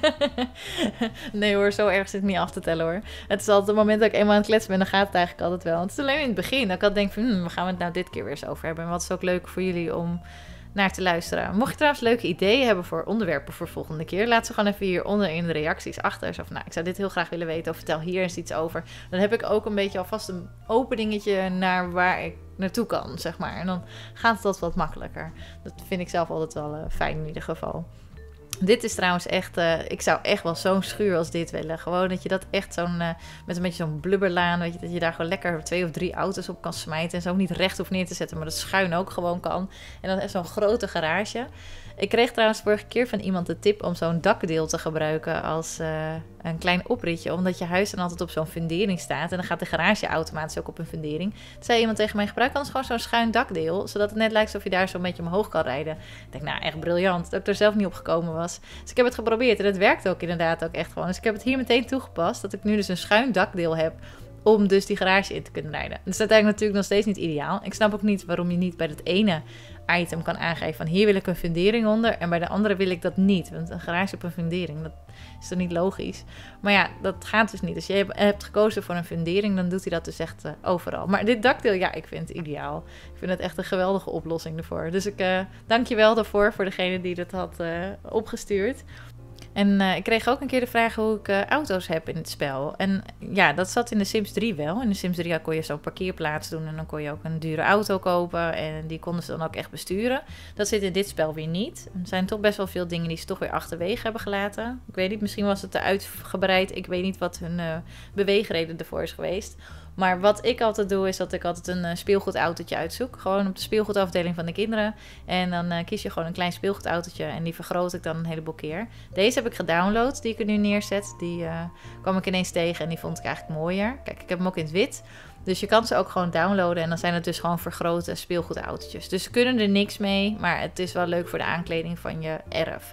Nee hoor, zo erg zit ik niet af te tellen hoor. Het is altijd het moment dat ik eenmaal aan het kletsen ben, dan gaat het eigenlijk altijd wel. Want het is alleen in het begin dat ik altijd denk van, hmm, waar gaan we het nou dit keer weer eens over hebben? En wat is ook leuk voor jullie om naar te luisteren. Mocht je trouwens leuke ideeën hebben voor onderwerpen voor volgende keer, laat ze gewoon even hieronder in de reacties achter. Zo van, nou, ik zou dit heel graag willen weten of vertel hier eens iets over. Dan heb ik ook een beetje alvast een openingetje naar waar ik naartoe kan, zeg maar. En dan gaat het wat makkelijker. Dat vind ik zelf altijd wel uh, fijn in ieder geval. Dit is trouwens echt, uh, ik zou echt wel zo'n schuur als dit willen. Gewoon dat je dat echt zo'n, uh, met een beetje zo'n blubberlaan, weet je, dat je daar gewoon lekker twee of drie auto's op kan smijten. En zo niet recht hoeft neer te zetten, maar dat schuin ook gewoon kan. En dan echt zo'n grote garage. Ik kreeg trouwens vorige keer van iemand de tip om zo'n dakdeel te gebruiken als uh, een klein opritje. Omdat je huis dan altijd op zo'n fundering staat. En dan gaat de garage automatisch ook op een fundering. Toen zei iemand tegen mij, gebruik anders gewoon zo'n schuin dakdeel. Zodat het net lijkt alsof je daar zo'n beetje omhoog kan rijden. Ik denk, nou echt briljant. Dat ik er zelf niet op gekomen was. Dus ik heb het geprobeerd en het werkt ook inderdaad ook echt gewoon. Dus ik heb het hier meteen toegepast. Dat ik nu dus een schuin dakdeel heb om dus die garage in te kunnen rijden. Dat is uiteindelijk natuurlijk nog steeds niet ideaal. Ik snap ook niet waarom je niet bij het ene item kan aangeven van hier wil ik een fundering onder en bij de andere wil ik dat niet. Want een garage op een fundering, dat is toch niet logisch. Maar ja, dat gaat dus niet. Als je hebt gekozen voor een fundering, dan doet hij dat dus echt uh, overal. Maar dit dakdeel, ja, ik vind het ideaal. Ik vind het echt een geweldige oplossing ervoor. Dus ik uh, dank je wel daarvoor, voor degene die dat had uh, opgestuurd. En uh, ik kreeg ook een keer de vraag hoe ik uh, auto's heb in het spel. En ja, dat zat in de Sims drie wel. In de Sims drie kon je zo'n parkeerplaats doen en dan kon je ook een dure auto kopen. En die konden ze dan ook echt besturen. Dat zit in dit spel weer niet. Er zijn toch best wel veel dingen die ze toch weer achterwege hebben gelaten. Ik weet niet, misschien was het te uitgebreid. Ik weet niet wat hun uh, beweegreden ervoor is geweest. Maar wat ik altijd doe, is dat ik altijd een uh, speelgoedautootje uitzoek. Gewoon op de speelgoedafdeling van de kinderen. En dan uh, kies je gewoon een klein speelgoedautootje. En die vergroot ik dan een heleboel keer. Deze heb ik gedownload, die ik er nu neerzet. Die uh, kwam ik ineens tegen en die vond ik eigenlijk mooier. Kijk, ik heb hem ook in het wit. Dus je kan ze ook gewoon downloaden. En dan zijn het dus gewoon vergrote speelgoedautootjes. Dus ze kunnen er niks mee. Maar het is wel leuk voor de aankleding van je erf.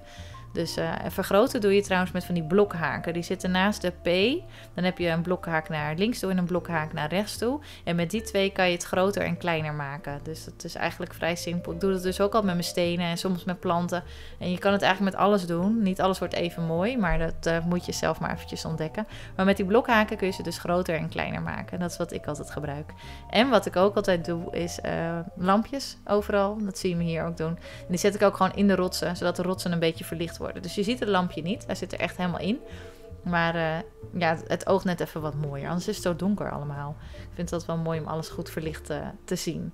Dus uh, vergroten doe je trouwens met van die blokhaken. Die zitten naast de P. Dan heb je een blokhaak naar links toe en een blokhaak naar rechts toe. En met die twee kan je het groter en kleiner maken. Dus dat is eigenlijk vrij simpel. Ik doe dat dus ook al met mijn stenen en soms met planten. En je kan het eigenlijk met alles doen. Niet alles wordt even mooi, maar dat uh, moet je zelf maar eventjes ontdekken. Maar met die blokhaken kun je ze dus groter en kleiner maken. Dat is wat ik altijd gebruik. En wat ik ook altijd doe is uh, lampjes overal. Dat zie je me hier ook doen. En die zet ik ook gewoon in de rotsen, zodat de rotsen een beetje verlicht worden. Dus je ziet het lampje niet. Hij zit er echt helemaal in. Maar uh, ja, het oogt net even wat mooier. Anders is het zo donker allemaal. Ik vind dat wel mooi om alles goed verlicht uh, te zien.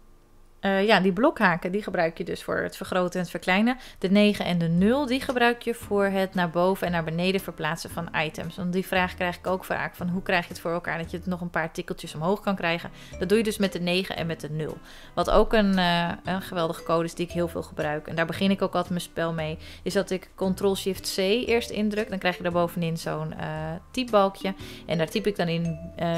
Uh, ja, die blokhaken die gebruik je dus voor het vergroten en het verkleinen. De negen en de nul die gebruik je voor het naar boven en naar beneden verplaatsen van items. Want die vraag krijg ik ook vaak van hoe krijg je het voor elkaar dat je het nog een paar tikkeltjes omhoog kan krijgen. Dat doe je dus met de negen en met de nul. Wat ook een, uh, een geweldige code is die ik heel veel gebruik. En daar begin ik ook altijd mijn spel mee. Is dat ik control shift C eerst indruk. Dan krijg je daar bovenin zo'n uh, typbalkje. En daar typ ik dan in uh,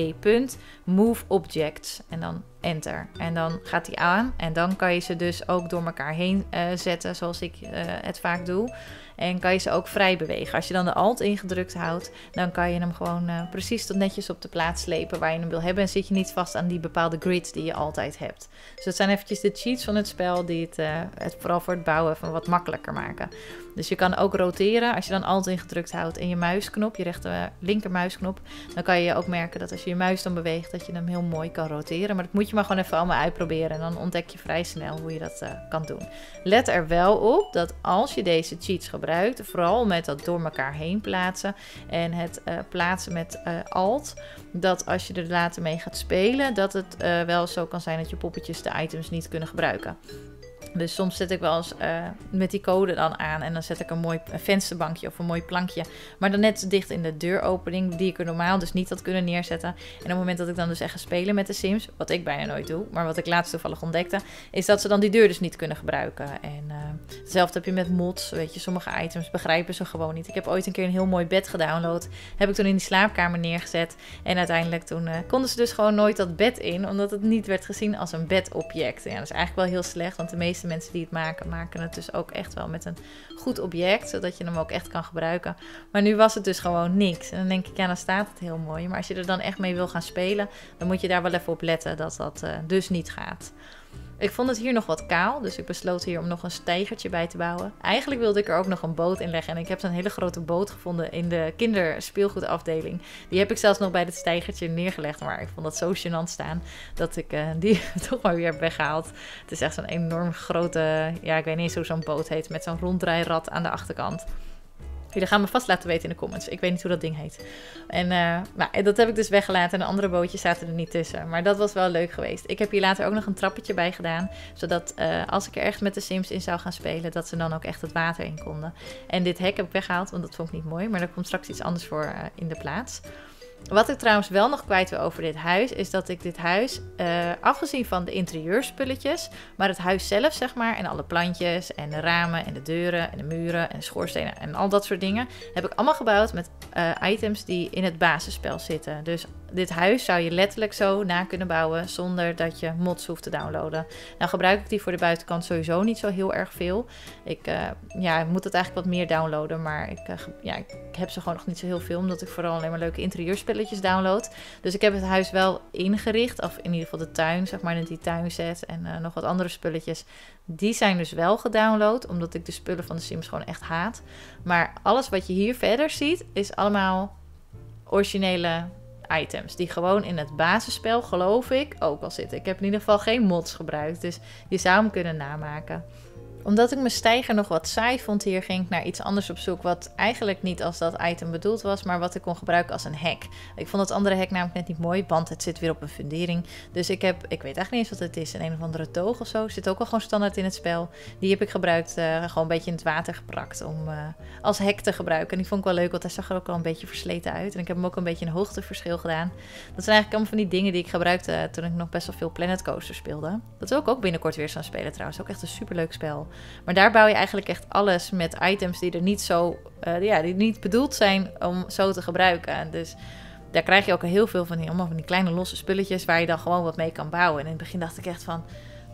bb.move objects. En dan enter. En dan gaat die aan. En dan kan je ze dus ook door elkaar heen uh, zetten, zoals ik uh, het vaak doe. En kan je ze ook vrij bewegen. Als je dan de alt ingedrukt houdt, dan kan je hem gewoon uh, precies tot netjes op de plaats slepen waar je hem wil hebben. En zit je niet vast aan die bepaalde grid die je altijd hebt. Dus dat zijn eventjes de cheats van het spel die het, uh, het vooral voor het bouwen van wat makkelijker maken. Dus je kan ook roteren. Als je dan alt ingedrukt houdt en je muisknop, je rechter uh, linker muisknop, dan kan je ook merken dat als je je muis dan beweegt, dat je hem heel mooi kan roteren. Maar dat moet je maar gewoon even allemaal uitproberen. En dan ontdek je vrij snel hoe je dat uh, kan doen. Let er wel op dat als je deze cheats gebruikt, vooral met dat door elkaar heen plaatsen en het uh, plaatsen met uh, alt, dat als je er later mee gaat spelen, dat het uh, wel zo kan zijn dat je poppetjes de items niet kunnen gebruiken. Dus soms zet ik wel eens uh, met die code dan aan en dan zet ik een mooi vensterbankje of een mooi plankje, maar dan net dicht in de deuropening die ik er normaal dus niet had kunnen neerzetten. En op het moment dat ik dan dus echt ga spelen met de Sims, wat ik bijna nooit doe, maar wat ik laatst toevallig ontdekte, is dat ze dan die deur dus niet kunnen gebruiken. En uh, hetzelfde heb je met mods, weet je, sommige items begrijpen ze gewoon niet. Ik heb ooit een keer een heel mooi bed gedownload, heb ik toen in die slaapkamer neergezet en uiteindelijk toen uh, konden ze dus gewoon nooit dat bed in, omdat het niet werd gezien als een bedobject. Ja, dat is eigenlijk wel heel slecht, want de meeste mensen die het maken, maken het dus ook echt wel met een goed object, zodat je hem ook echt kan gebruiken. Maar nu was het dus gewoon niks. En dan denk ik, ja, dan staat het heel mooi. Maar als je er dan echt mee wil gaan spelen, dan moet je daar wel even op letten dat dat uh, dus niet gaat. Ik vond het hier nog wat kaal, dus ik besloot hier om nog een steigertje bij te bouwen. Eigenlijk wilde ik er ook nog een boot in leggen en ik heb zo'n hele grote boot gevonden in de kinderspeelgoedafdeling. Die heb ik zelfs nog bij het steigertje neergelegd, maar ik vond dat zo gênant staan dat ik uh, die toch maar weer heb weggehaald. Het is echt zo'n enorm grote, ja, ik weet niet eens hoe zo'n boot heet, met zo'n ronddraairad aan de achterkant. Jullie gaan me vast laten weten in de comments. Ik weet niet hoe dat ding heet. En uh, nou, dat heb ik dus weggelaten. En de andere bootjes zaten er niet tussen. Maar dat was wel leuk geweest. Ik heb hier later ook nog een trappetje bij gedaan. Zodat uh, als ik er echt met de Sims in zou gaan spelen, dat ze dan ook echt het water in konden. En dit hek heb ik weggehaald, want dat vond ik niet mooi. Maar er komt straks iets anders voor uh, in de plaats. Wat ik trouwens wel nog kwijt wil over dit huis, is dat ik dit huis, uh, afgezien van de interieurspulletjes, maar het huis zelf, zeg maar, en alle plantjes en de ramen en de deuren en de muren en de schoorstenen en al dat soort dingen, heb ik allemaal gebouwd met uh, items die in het basisspel zitten. Dus dit huis zou je letterlijk zo na kunnen bouwen zonder dat je mods hoeft te downloaden. Nou gebruik ik die voor de buitenkant sowieso niet zo heel erg veel. Ik uh, ja, moet het eigenlijk wat meer downloaden, maar ik, uh, ja, ik heb ze gewoon nog niet zo heel veel, omdat ik vooral alleen maar leuke interieurspelletjes download. Dus ik heb het huis wel ingericht, of in ieder geval de tuin, zeg maar, in die tuinset en uh, nog wat andere spulletjes. Die zijn dus wel gedownload, omdat ik de spullen van de Sims gewoon echt haat. Maar alles wat je hier verder ziet, is allemaal originele items die gewoon in het basisspel, geloof ik, ook al zitten. Ik heb in ieder geval geen mods gebruikt, dus je zou hem kunnen namaken. Omdat ik mijn steiger nog wat saai vond hier, ging ik naar iets anders op zoek, wat eigenlijk niet als dat item bedoeld was, maar wat ik kon gebruiken als een hek. Ik vond het andere hek namelijk net niet mooi, want het zit weer op een fundering. Dus ik heb, ik weet eigenlijk niet eens wat het is, een een of andere toog of zo. Zit ook wel gewoon standaard in het spel. Die heb ik gebruikt, uh, gewoon een beetje in het water geprakt om uh, als hek te gebruiken. En die vond ik wel leuk, want hij zag er ook al een beetje versleten uit. En ik heb hem ook een beetje een hoogteverschil gedaan. Dat zijn eigenlijk allemaal van die dingen die ik gebruikte uh, toen ik nog best wel veel Planet Coaster speelde. Dat wil ik ook binnenkort weer gaan spelen trouwens. Ook echt een superleuk spel. Maar daar bouw je eigenlijk echt alles met items die er niet zo, uh, ja, die niet bedoeld zijn om zo te gebruiken. Dus daar krijg je ook heel veel van die, allemaal van die kleine losse spulletjes waar je dan gewoon wat mee kan bouwen. En in het begin dacht ik echt van,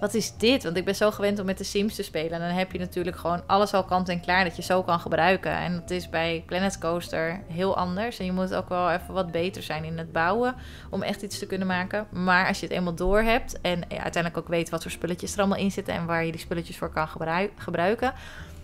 wat is dit? Want ik ben zo gewend om met de Sims te spelen. En dan heb je natuurlijk gewoon alles al kant en klaar dat je zo kan gebruiken. En dat is bij Planet Coaster heel anders. En je moet ook wel even wat beter zijn in het bouwen om echt iets te kunnen maken. Maar als je het eenmaal door hebt en ja, uiteindelijk ook weet wat voor spulletjes er allemaal in zitten en waar je die spulletjes voor kan gebruik- gebruiken,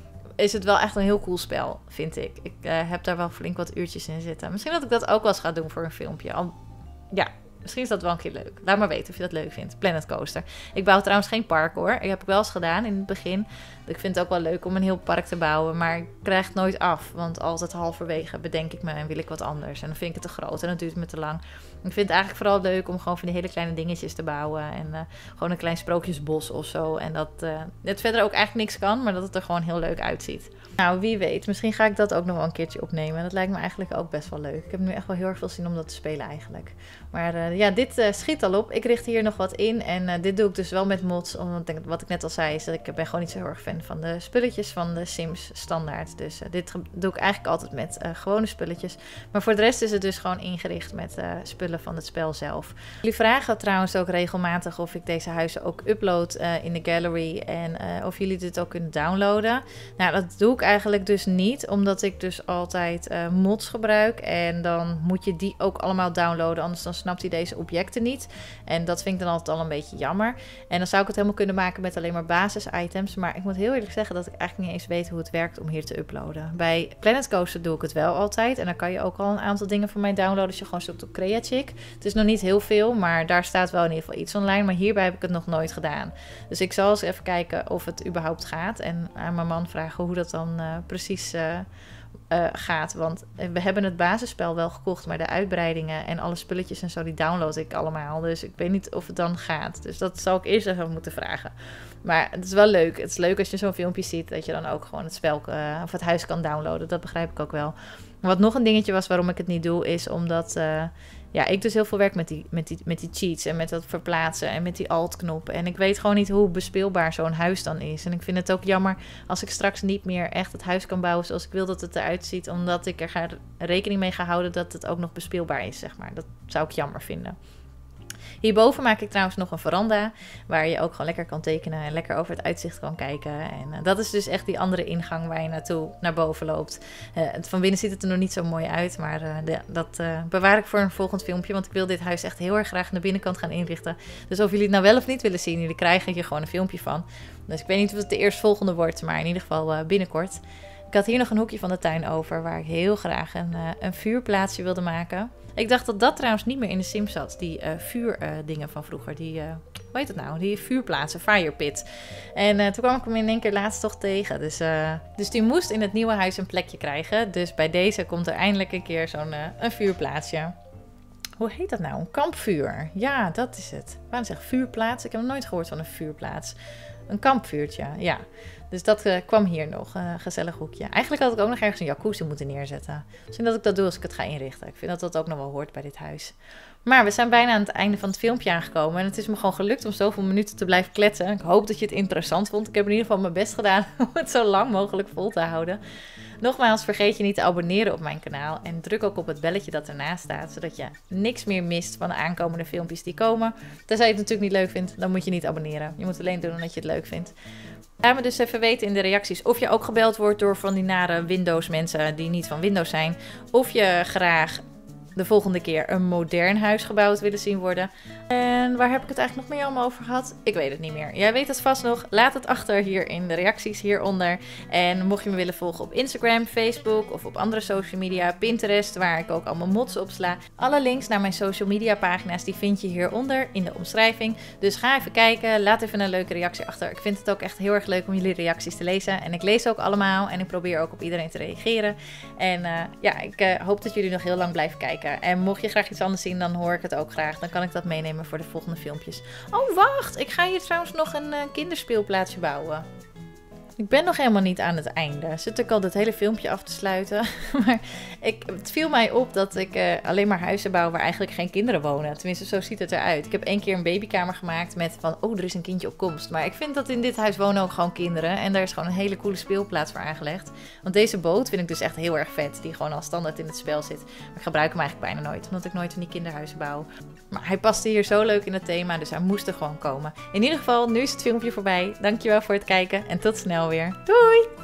is het wel echt een heel cool spel, vind ik. Ik uh, heb daar wel flink wat uurtjes in zitten. Misschien dat ik dat ook wel eens ga doen voor een filmpje. Al, ja, misschien is dat wel een keer leuk. Laat maar weten of je dat leuk vindt. Planet Coaster. Ik bouw trouwens geen park hoor. Ik heb het wel eens gedaan in het begin. Ik vind het ook wel leuk om een heel park te bouwen. Maar ik krijg het nooit af. Want altijd halverwege bedenk ik me en wil ik wat anders. En dan vind ik het te groot en dan duurt het me te lang. Ik vind het eigenlijk vooral leuk om gewoon van die hele kleine dingetjes te bouwen. En uh, gewoon een klein sprookjesbos of zo. En dat uh, het verder ook eigenlijk niks kan. Maar dat het er gewoon heel leuk uitziet. Nou, wie weet. Misschien ga ik dat ook nog wel een keertje opnemen. Dat lijkt me eigenlijk ook best wel leuk. Ik heb nu echt wel heel erg veel zin om dat te spelen eigenlijk. Maar uh, ja, dit uh, schiet al op. Ik richt hier nog wat in. En uh, dit doe ik dus wel met mods. Omdat wat ik net al zei is dat ik ben gewoon niet zo heel erg fan van de spulletjes van de Sims standaard. Dus uh, dit doe ik eigenlijk altijd met uh, gewone spulletjes. Maar voor de rest is het dus gewoon ingericht met uh, spullen van het spel zelf. Jullie vragen trouwens ook regelmatig of ik deze huizen ook upload uh, in de gallery. En uh, of jullie dit ook kunnen downloaden. Nou, dat doe ik eigenlijk dus niet. Omdat ik dus altijd uh, mods gebruik. En dan moet je die ook allemaal downloaden. Anders dan snapt hij deze objecten niet. En dat vind ik dan altijd al een beetje jammer. En dan zou ik het helemaal kunnen maken met alleen maar basis-items. Maar ik moet heel eerlijk zeggen dat ik eigenlijk niet eens weet hoe het werkt om hier te uploaden. Bij Planet Coaster doe ik het wel altijd. En dan kan je ook al een aantal dingen van mij downloaden als je gewoon zoekt op Creachick. Het is nog niet heel veel, maar daar staat wel in ieder geval iets online. Maar hierbij heb ik het nog nooit gedaan. Dus ik zal eens even kijken of het überhaupt gaat. En aan mijn man vragen hoe dat dan uh, precies uh, uh, gaat. Want we hebben het basisspel wel gekocht, maar de uitbreidingen en alle spulletjes en zo, die download ik allemaal. Dus ik weet niet of het dan gaat. Dus dat zal ik eerst even moeten vragen. Maar het is wel leuk. Het is leuk als je zo'n filmpje ziet, dat je dan ook gewoon het spel uh, of het huis kan downloaden. Dat begrijp ik ook wel. Wat nog een dingetje was waarom ik het niet doe, is omdat uh, ja, ik dus heel veel werk met die, met, die, met die cheats en met dat verplaatsen en met die alt-knoppen. En ik weet gewoon niet hoe bespeelbaar zo'n huis dan is. En ik vind het ook jammer als ik straks niet meer echt het huis kan bouwen zoals ik wil dat het eruit ziet. Omdat ik er ga, rekening mee ga houden dat het ook nog bespeelbaar is, zeg maar. Dat zou ik jammer vinden. Hierboven maak ik trouwens nog een veranda, waar je ook gewoon lekker kan tekenen en lekker over het uitzicht kan kijken. En uh, dat is dus echt die andere ingang waar je naartoe naar boven loopt. Uh, van binnen ziet het er nog niet zo mooi uit, maar uh, de, dat uh, bewaar ik voor een volgend filmpje, want ik wil dit huis echt heel erg graag aan de binnenkant gaan inrichten. Dus of jullie het nou wel of niet willen zien, jullie krijgen hier gewoon een filmpje van. Dus ik weet niet of het de eerstvolgende wordt, maar in ieder geval uh, binnenkort. Ik had hier nog een hoekje van de tuin over, waar ik heel graag een, uh, een vuurplaatsje wilde maken. Ik dacht dat dat trouwens niet meer in de Sims zat. Die uh, vuurdingen uh, van vroeger. Die, uh, hoe heet het nou? Die vuurplaatsen, fire pit. En uh, toen kwam ik hem in één keer laatst toch tegen. Dus, uh, dus die moest in het nieuwe huis een plekje krijgen. Dus bij deze komt er eindelijk een keer zo'n uh, een vuurplaatsje. Hoe heet dat nou? Een kampvuur. Ja, dat is het. Waarom zeg ik vuurplaats? Ik heb nog nooit gehoord van een vuurplaats. Een kampvuurtje, ja. Dus dat uh, kwam hier nog, een uh, gezellig hoekje. Eigenlijk had ik ook nog ergens een jacuzzi moeten neerzetten. Misschien dat ik dat doe als ik het ga inrichten. Ik vind dat dat ook nog wel hoort bij dit huis. Maar we zijn bijna aan het einde van het filmpje aangekomen. En het is me gewoon gelukt om zoveel minuten te blijven kletsen. Ik hoop dat je het interessant vond. Ik heb in ieder geval mijn best gedaan om het zo lang mogelijk vol te houden. Nogmaals, vergeet je niet te abonneren op mijn kanaal. En druk ook op het belletje dat ernaast staat. Zodat je niks meer mist van de aankomende filmpjes die komen. Tenzij je het natuurlijk niet leuk vindt, dan moet je niet abonneren. Je moet alleen doen omdat je het leuk vindt. Laat me dus even weten in de reacties of je ook gebeld wordt door van die nare Windows mensen die niet van Windows zijn. Of je graag de volgende keer een modern huis gebouwd willen zien worden. En waar heb ik het eigenlijk nog meer allemaal over gehad? Ik weet het niet meer. Jij weet het vast nog. Laat het achter hier in de reacties hieronder. En mocht je me willen volgen op Instagram, Facebook of op andere social media, Pinterest, waar ik ook allemaal mods op sla. Alle links naar mijn social media pagina's die vind je hieronder in de omschrijving. Dus ga even kijken. Laat even een leuke reactie achter. Ik vind het ook echt heel erg leuk om jullie reacties te lezen. En ik lees ook allemaal. En ik probeer ook op iedereen te reageren. En uh, ja, ik uh, hoop dat jullie nog heel lang blijven kijken. En mocht je graag iets anders zien, dan hoor ik het ook graag. Dan kan ik dat meenemen voor de volgende filmpjes. Oh, wacht! Ik ga hier trouwens nog een uh, kinderspeelplaatsje bouwen. Ik ben nog helemaal niet aan het einde. Zit ik al dit hele filmpje af te sluiten. Maar ik, het viel mij op dat ik uh, alleen maar huizen bouw waar eigenlijk geen kinderen wonen. Tenminste, zo ziet het eruit. Ik heb één keer een babykamer gemaakt met van, oh, er is een kindje op komst. Maar ik vind dat in dit huis wonen ook gewoon kinderen. En daar is gewoon een hele coole speelplaats voor aangelegd. Want deze boot vind ik dus echt heel erg vet. Die gewoon al standaard in het spel zit. Maar ik gebruik hem eigenlijk bijna nooit. Omdat ik nooit van die kinderhuizen bouw. Maar hij paste hier zo leuk in het thema, dus hij moest er gewoon komen. In ieder geval, nu is het filmpje voorbij. Dankjewel voor het kijken en tot snel weer. Doei!